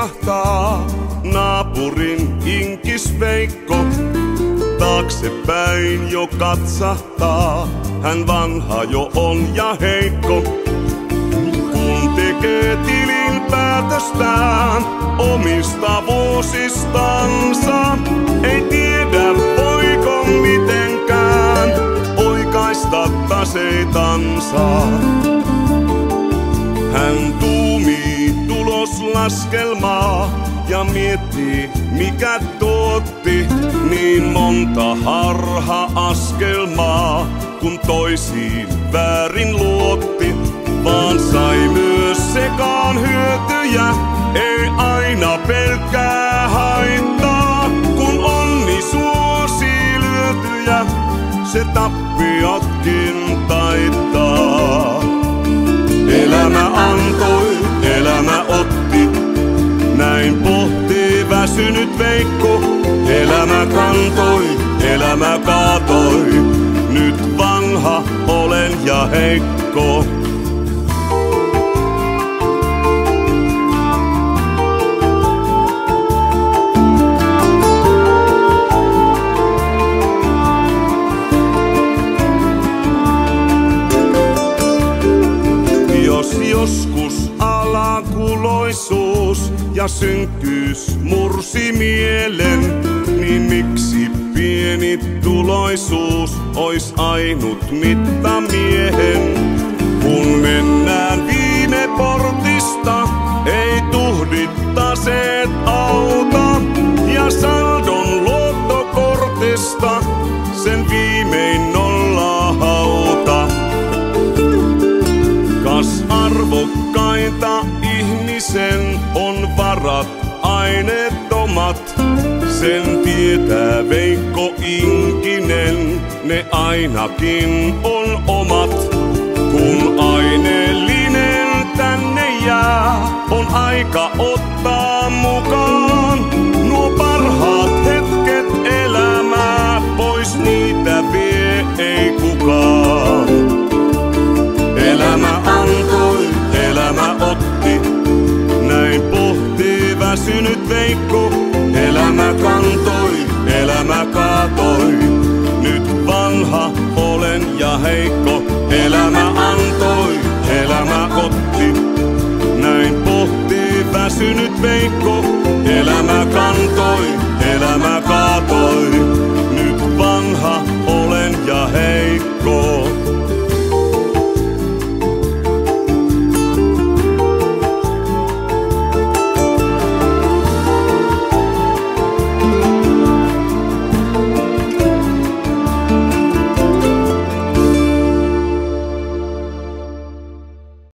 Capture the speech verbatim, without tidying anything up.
liikahtaa naapurin inkis Veikko. Taaksepäin jo katsahtaa, hän vanha jo on ja heikko. Kun tekee tilinpäätöstään omista vuosistansa, ei tiedä voiko mitenkään oikaista taseitansa. Hän tuumii tuloslaskelmaa ja miettii, mikä tuotti niin monta harha-askelmaa, kun toisiin väärin luotti. Vaan sai myös sekaan hyötyjä, ei aina pelkkää haittaa. Kun onni suosii lyötyjä, se tappiotkin taittaa. Elämä antoi, elämä otti, näin pohtii väsynyt Veikko. Elämä kantoi, elämä kaatoi, nyt vanha olen ja heikko. Jos joskus alakuloisuus ja synkkyys mursi mielen, niin miksi pieni tuloisuus ois ainut mittamiehen? Kun mennään viime portista, ei tuhdit taseet auta, ja saldon luottokortista sen viimein nolla hauta. Kas arvokkainta ihmisen on varat aineettomat, sen tietää Veikko Inkinen, ne ainakin on omat. Kun aineellinen tänne jää, on aika ottaa mukaan nuo parhaat hetket elämää, pois niitä vie ei kukaan. Elämä antoi, elämä otti, näin pohtii väsynyt Veikko.